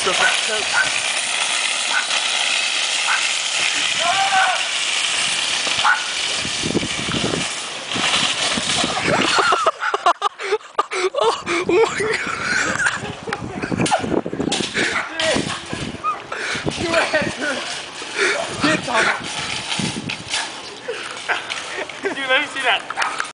Oh my god. Dude, let me see that.